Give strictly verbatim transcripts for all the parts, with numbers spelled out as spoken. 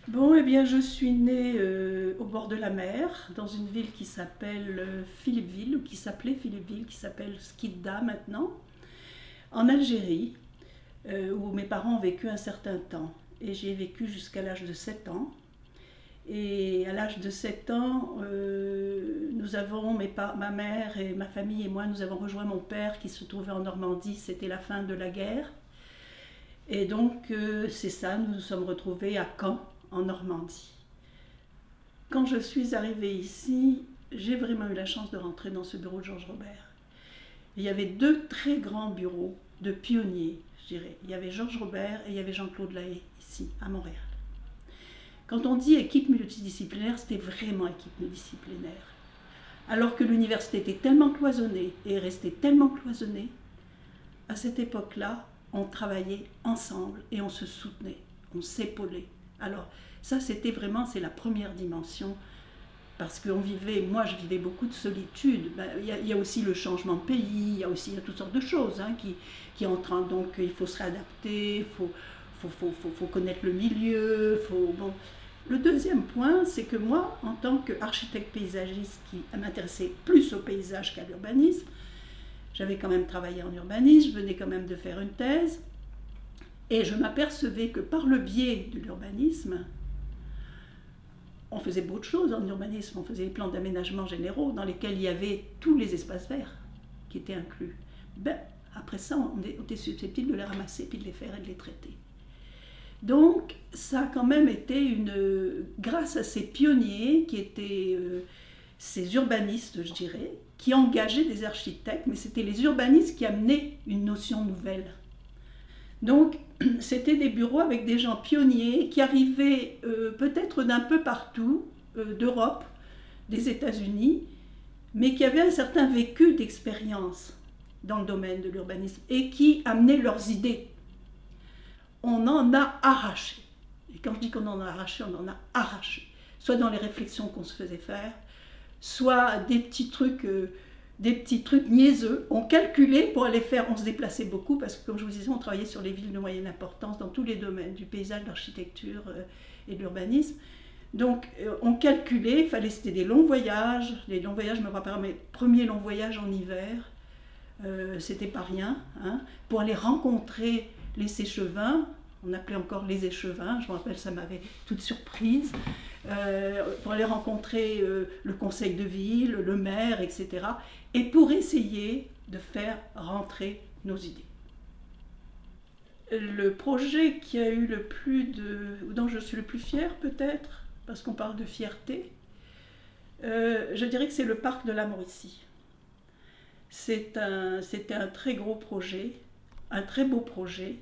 Bon, eh bien, je suis née euh, au bord de la mer, dans une ville qui s'appelle euh, Philippeville, ou qui s'appelait Philippeville, qui s'appelle Skikda maintenant, en Algérie, euh, où mes parents ont vécu un certain temps. Et j'y ai vécu jusqu'à l'âge de sept ans. Et à l'âge de sept ans, euh, nous avons, mes pa- ma mère et ma famille et moi, nous avons rejoint mon père qui se trouvait en Normandie. C'était la fin de la guerre. Et donc, euh, c'est ça, nous nous sommes retrouvés à Caen, en Normandie. Quand je suis arrivée ici, j'ai vraiment eu la chance de rentrer dans ce bureau de Georges Robert. Il y avait deux très grands bureaux de pionniers, je dirais. Il y avait Georges Robert et il y avait Jean-Claude Lahaye, ici, à Montréal. Quand on dit équipe multidisciplinaire, c'était vraiment équipe multidisciplinaire. Alors que l'université était tellement cloisonnée et est restée tellement cloisonnée, à cette époque-là, on travaillait ensemble et on se soutenait, on s'épaulait. Alors ça, c'était vraiment, c'est la première dimension, parce qu'on vivait, moi je vivais beaucoup de solitude. Ben, il, y a, il y a aussi le changement de pays, il y a aussi il y a toutes sortes de choses hein, qui, qui entrent en, donc il faut se réadapter, il faut, faut, faut, faut, faut connaître le milieu, faut, bon. Le deuxième point, c'est que moi, en tant qu'architecte paysagiste qui m'intéressait plus au paysage qu'à l'urbanisme, j'avais quand même travaillé en urbanisme, je venais quand même de faire une thèse, et je m'apercevais que par le biais de l'urbanisme, on faisait beaucoup de choses en urbanisme, on faisait des plans d'aménagement généraux dans lesquels il y avait tous les espaces verts qui étaient inclus. Ben, après ça, on était susceptible de les ramasser, puis de les faire et de les traiter. Donc, ça a quand même été une... grâce à ces pionniers qui étaient euh, ces urbanistes, je dirais, qui engageaient des architectes, mais c'était les urbanistes qui amenaient une notion nouvelle. Donc, c'était des bureaux avec des gens pionniers qui arrivaient euh, peut-être d'un peu partout, euh, d'Europe, des États-Unis, mais qui avaient un certain vécu d'expérience dans le domaine de l'urbanisme et qui amenaient leurs idées. On en a arraché. Et quand je dis qu'on en a arraché, on en a arraché. Soit dans les réflexions qu'on se faisait faire, soit des petits trucs... Euh, des petits trucs niaiseux. On calculait pour aller faire, on se déplaçait beaucoup parce que comme je vous disais, on travaillait sur les villes de moyenne importance dans tous les domaines, du paysage, de l'architecture euh, et de l'urbanisme. Donc euh, on calculait, il fallait, c'était des longs voyages, les longs voyages, je me rappelle mes premiers longs voyages en hiver, euh, c'était pas rien, hein, pour aller rencontrer les séchevins, on appelait encore les échevins, je me rappelle, ça m'avait toute surprise. Euh, pour aller rencontrer euh, le conseil de ville, le maire, et cetera. Et pour essayer de faire rentrer nos idées. Le projet qui a eu le plus de... dont je suis le plus fière peut-être, parce qu'on parle de fierté, euh, je dirais que c'est le parc de la Mauricie. C'est un, c'était un très gros projet, un très beau projet.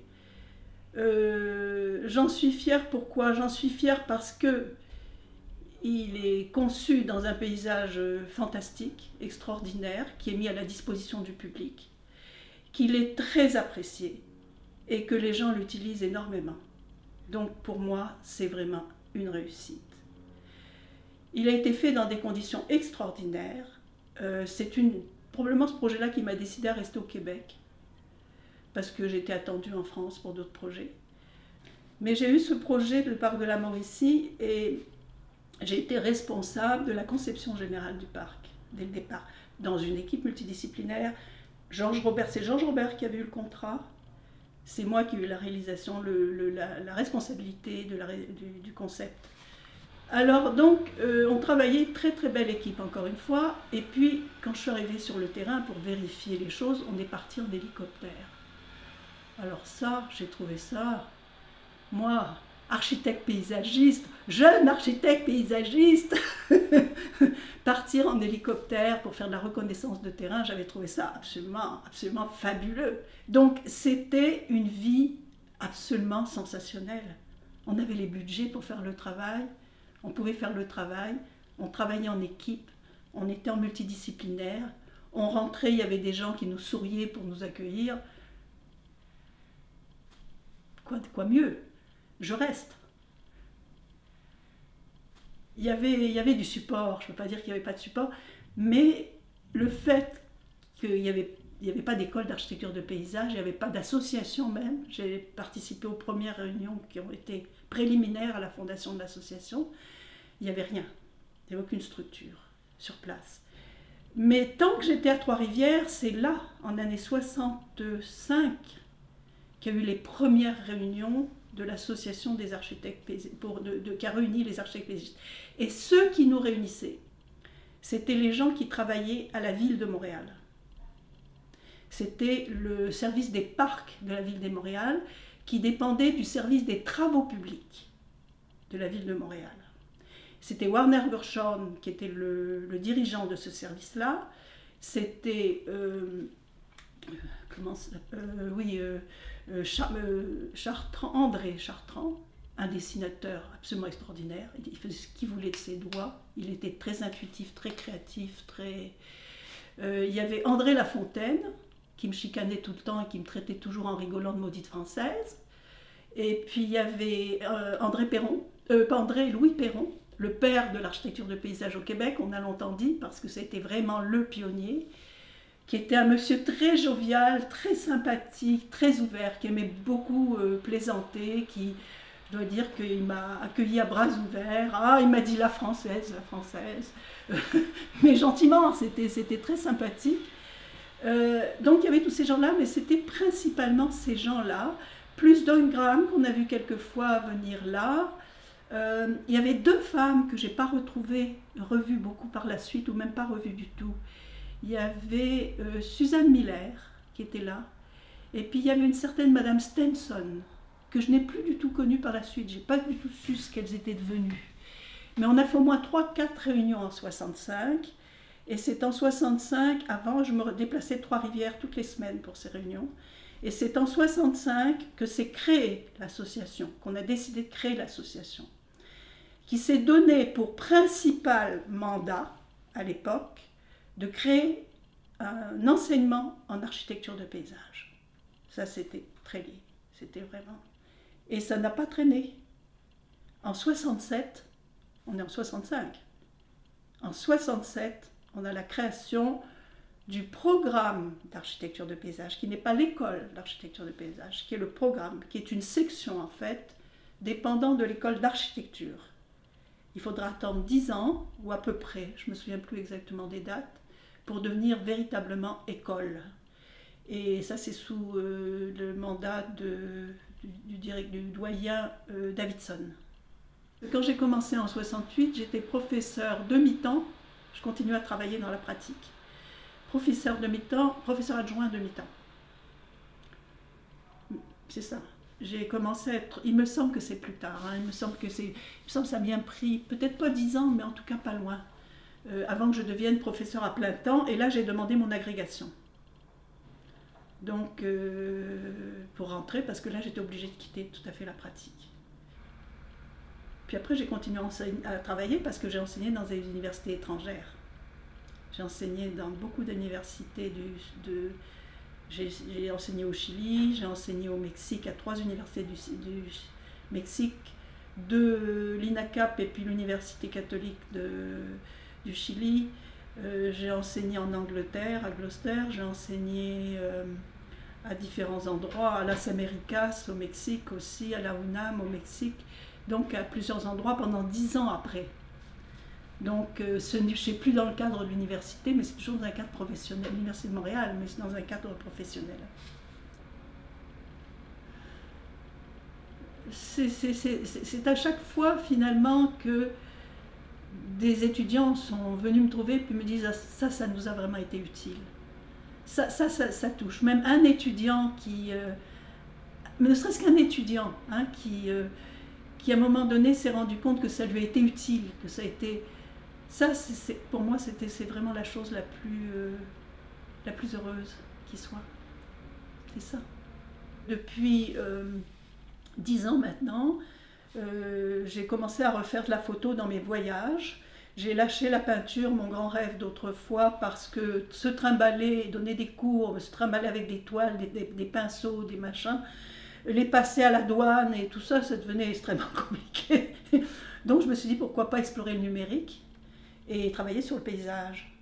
Euh, j'en suis fière, pourquoi? J'en suis fière parce que il est conçu dans un paysage fantastique, extraordinaire, qui est mis à la disposition du public, qu'il est très apprécié et que les gens l'utilisent énormément. Donc pour moi, c'est vraiment une réussite. Il a été fait dans des conditions extraordinaires. Euh, c'est une, probablement ce projet-là qui m'a décidé à rester au Québec, parce que j'étais attendue en France pour d'autres projets. Mais j'ai eu ce projet, le parc de la Mauricie, et j'ai été responsable de la conception générale du parc, dès le départ, dans une équipe multidisciplinaire. Georges Robert, c'est Georges Robert qui avait eu le contrat, c'est moi qui ai eu la réalisation, le, le, la, la responsabilité de la, du, du concept. Alors donc, euh, on travaillait, très très belle équipe encore une fois, et puis quand je suis arrivée sur le terrain pour vérifier les choses, on est parti en hélicoptère. Alors ça, j'ai trouvé ça, moi, architecte paysagiste, jeune architecte paysagiste, partir en hélicoptère pour faire de la reconnaissance de terrain, j'avais trouvé ça absolument, absolument fabuleux. Donc c'était une vie absolument sensationnelle. On avait les budgets pour faire le travail, on pouvait faire le travail, on travaillait en équipe, on était en multidisciplinaire, on rentrait, il y avait des gens qui nous souriaient pour nous accueillir. Quoi, quoi mieux? Je reste. Il y avait, il y avait du support, je ne peux pas dire qu'il n'y avait pas de support, mais le fait qu'il y avait il n'y avait pas d'école d'architecture de paysage, il n'y avait pas d'association même. J'ai participé aux premières réunions qui ont été préliminaires à la fondation de l'association. Il n'y avait rien, il n'y avait aucune structure sur place. Mais tant que j'étais à Trois-Rivières, c'est là, en l'année soixante-cinq, qu'il y a eu les premières réunions de l'association des architectes, pour, de, de, qui a réuni les architectes paysagistes. Et ceux qui nous réunissaient, c'était les gens qui travaillaient à la ville de Montréal. C'était le service des parcs de la ville de Montréal qui dépendait du service des travaux publics de la ville de Montréal. C'était Warner Gershon qui était le, le dirigeant de ce service-là. C'était euh, comment euh, oui, euh, Char, euh, Chartrand, André Chartrand, un dessinateur absolument extraordinaire. Il faisait ce qu'il voulait de ses doigts. Il était très intuitif, très créatif, très... Euh, il y avait André Lafontaine, qui me chicanait tout le temps et qui me traitait toujours en rigolant de maudite française. Et puis il y avait euh, André Perron, euh, pas André, Louis Perron, le père de l'architecture de paysage au Québec, on a longtemps dit, parce que c'était vraiment le pionnier, qui était un monsieur très jovial, très sympathique, très ouvert, qui aimait beaucoup euh, plaisanter, qui, je dois dire qu'il m'a accueilli à bras ouverts. Ah, il m'a dit la française, la française, mais gentiment, c'était c'était très sympathique. Euh, donc il y avait tous ces gens-là, mais c'était principalement ces gens-là, plus Don Graham qu'on a vu quelquefois venir là. Euh, il y avait deux femmes que je n'ai pas retrouvées, revues beaucoup par la suite, ou même pas revues du tout. Il y avait euh, Suzanne Miller qui était là, et puis il y avait une certaine Madame Stenson, que je n'ai plus du tout connue par la suite, je n'ai pas du tout su ce qu'elles étaient devenues. Mais on a fait au moins trois quatre réunions en soixante-cinq, et c'est en soixante-cinq, avant je me déplaçais de Trois-Rivières toutes les semaines pour ces réunions, et c'est en soixante-cinq que s'est créée l'association, qu'on a décidé de créer l'association, qui s'est donné pour principal mandat, à l'époque, de créer un enseignement en architecture de paysage. Ça, c'était très lié, c'était vraiment... Et ça n'a pas traîné. En soixante-sept, on est en soixante-cinq, en soixante-sept, on a la création du programme d'architecture de paysage, qui n'est pas l'école d'architecture de paysage, qui est le programme, qui est une section en fait, dépendant de l'école d'architecture. Il faudra attendre dix ans, ou à peu près, je ne me souviens plus exactement des dates, pour devenir véritablement école. Et ça, c'est sous euh, le mandat de, du, du, du doyen euh, Davidson. Quand j'ai commencé en soixante-huit, j'étais professeur demi-temps, je continue à travailler dans la pratique. Professeur demi-temps, professeur adjoint demi-temps. C'est ça. J'ai commencé à être, il me semble que c'est plus tard, hein, il me semble que c'est, il me semble que ça a bien pris, peut-être pas dix ans, mais en tout cas pas loin, euh, avant que je devienne professeur à plein temps, et là j'ai demandé mon agrégation. Donc, euh, pour rentrer, parce que là j'étais obligée de quitter tout à fait la pratique. Puis après j'ai continué à, à travailler parce que j'ai enseigné dans des universités étrangères. J'ai enseigné dans beaucoup d'universités de... J'ai enseigné au Chili, j'ai enseigné au Mexique, à trois universités du, du Mexique, de l'INACAP et puis l'Université catholique de, du Chili. Euh, j'ai enseigné en Angleterre, à Gloucester, j'ai enseigné euh, à différents endroits, à Las Américas au Mexique aussi, à la UNAM au Mexique, donc à plusieurs endroits pendant dix ans après. Donc, euh, ce n'est plus dans le cadre de l'université, mais c'est toujours dans un cadre professionnel. L'Université de Montréal, mais c'est dans un cadre professionnel. C'est à chaque fois, finalement, que des étudiants sont venus me trouver et me disent ah, « ça, ça nous a vraiment été utile ». Ça, ça, ça, ça touche. Même un étudiant qui... Euh, mais ne serait-ce qu'un étudiant, hein, qui, euh, qui, à un moment donné, s'est rendu compte que ça lui a été utile, que ça a été... Ça, c'est, pour moi, c'est vraiment la chose la plus, euh, la plus heureuse qui soit. C'est ça. Depuis euh, dix ans maintenant, euh, j'ai commencé à refaire de la photo dans mes voyages. J'ai lâché la peinture, mon grand rêve d'autrefois, parce que se trimballer, donner des cours, se trimballer avec des toiles, des, des, des pinceaux, des machins, les passer à la douane et tout ça, ça devenait extrêmement compliqué. Donc je me suis dit, pourquoi pas explorer le numérique et travailler sur le paysage.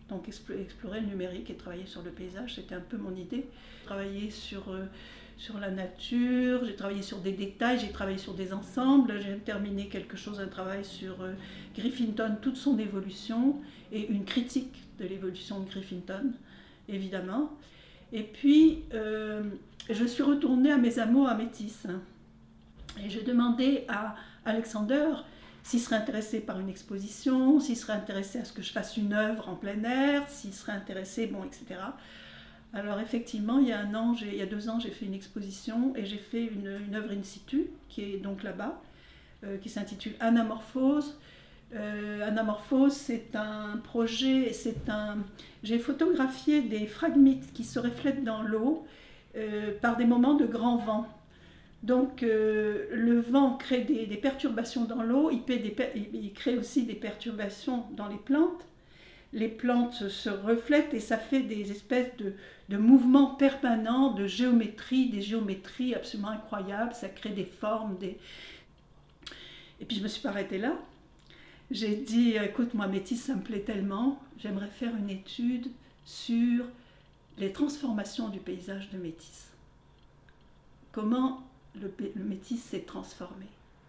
Donc explorer le numérique et travailler sur le paysage, c'était un peu mon idée. Travailler sur, euh, sur la nature, j'ai travaillé sur des détails, j'ai travaillé sur des ensembles, j'ai terminé quelque chose, un travail sur euh, Griffinton, toute son évolution, et une critique de l'évolution de Griffinton, évidemment. Et puis, euh, je suis retournée à mes amours à Métis. Et j'ai demandé à Alexander s'il serait intéressé par une exposition, s'il serait intéressé à ce que je fasse une œuvre en plein air, s'il serait intéressé, bon, et cetera. Alors effectivement, il y a un an, il y a deux ans, j'ai fait une exposition et j'ai fait une, une œuvre in situ, qui est donc là-bas, euh, qui s'intitule Anamorphose. Euh, Anamorphose, c'est un projet, c'est un... J'ai photographié des fragmites qui se reflètent dans l'eau euh, par des moments de grand vent. Donc euh, le vent crée des, des perturbations dans l'eau, il, il crée aussi des perturbations dans les plantes. Les plantes se reflètent et ça fait des espèces de, de mouvements permanents, de géométrie, des géométries absolument incroyables, ça crée des formes. Des... Et puis je ne me suis pas arrêtée là. J'ai dit, écoute, moi Métis, ça me plaît tellement, j'aimerais faire une étude sur les transformations du paysage de Métis. Comment le, le Métis s'est transformé.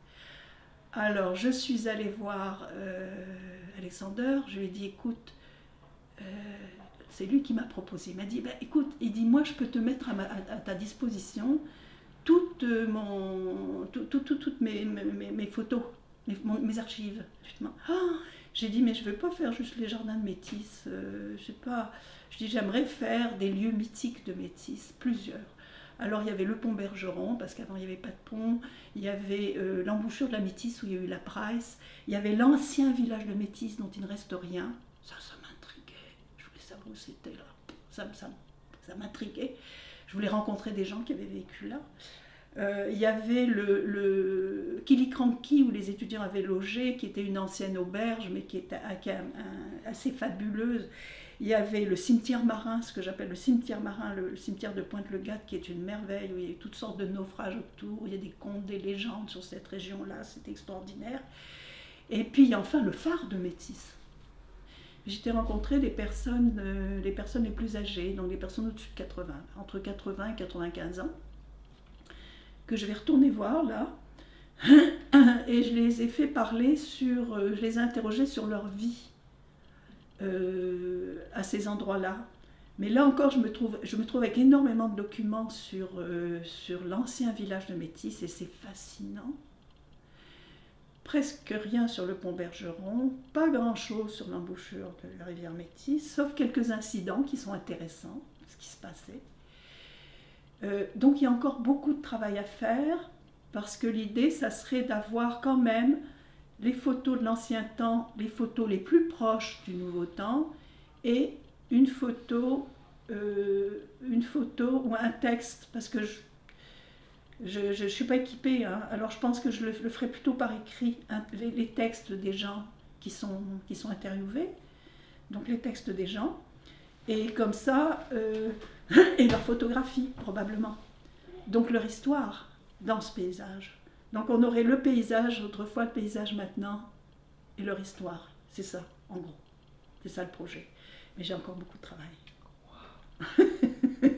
Alors, je suis allée voir euh, Alexander, je lui ai dit, écoute, euh, c'est lui qui m'a proposé, il m'a dit, bah, écoute, il dit, moi je peux te mettre à, ma, à, à ta disposition toutes, mon, tout, tout, tout, toutes mes, mes, mes photos, mes, mon, mes archives. Oh, j'ai dit, mais je ne veux pas faire juste les jardins de Métis, euh, je sais pas, je dis, j'aimerais faire des lieux mythiques de Métis, plusieurs. Alors il y avait le pont Bergeron, parce qu'avant il n'y avait pas de pont, il y avait euh, l'embouchure de la Métis où il y a eu la Price, il y avait l'ancien village de Métis dont il ne reste rien. Ça, ça m'intriguait, je voulais savoir où c'était là, ça, ça, ça m'intriguait. Je voulais rencontrer des gens qui avaient vécu là. Euh, il y avait le, le Killiecrankie où les étudiants avaient logé, qui était une ancienne auberge, mais qui était qui un, un, assez fabuleuse. Il y avait le cimetière marin, ce que j'appelle le cimetière marin, le, le cimetière de Pointe-le-Gat, qui est une merveille, où il y a toutes sortes de naufrages autour, il y a des contes, des légendes sur cette région-là, c'est extraordinaire. Et puis enfin le phare de Métis. J'étais rencontré des personnes, euh, les personnes les plus âgées, donc des personnes au-dessus de quatre-vingts, entre quatre-vingts et quatre-vingt-quinze ans, que je vais retourner voir là, et je les ai fait parler sur, euh, je les ai interrogés sur leur vie. Euh, à ces endroits-là. Mais là encore, je me trouve, je me trouve avec énormément de documents sur, euh, sur l'ancien village de Métis et c'est fascinant. Presque rien sur le pont Bergeron, pas grand-chose sur l'embouchure de la rivière Métis, sauf quelques incidents qui sont intéressants, ce qui se passait. Euh, donc il y a encore beaucoup de travail à faire, parce que l'idée, ça serait d'avoir quand même les photos de l'ancien temps, les photos les plus proches du nouveau temps, et une photo, euh, une photo ou un texte, parce que je ne suis pas équipée, hein, alors je pense que je le, le ferai plutôt par écrit, hein, les, les textes des gens qui sont, qui sont interviewés, donc les textes des gens, et comme ça, euh, et leur photographie probablement, donc leur histoire dans ce paysage. Donc on aurait le paysage, autrefois le paysage maintenant, et leur histoire. C'est ça, en gros. C'est ça le projet. Mais j'ai encore beaucoup de travail.